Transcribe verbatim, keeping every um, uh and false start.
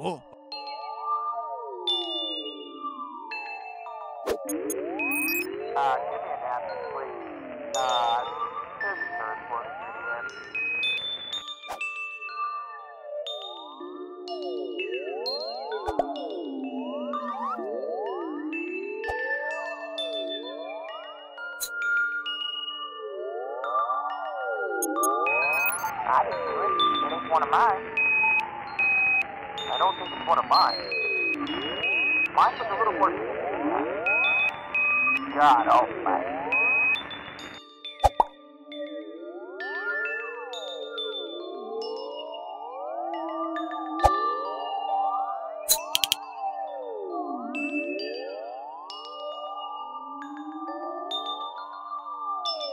Oh. Uh, give me a napkin, please. Uh, there's a turd for me near the end. I didn't do it. It ain't one of mine. I don't think it's one of mine. Mine was a little more sticky than that. God almighty.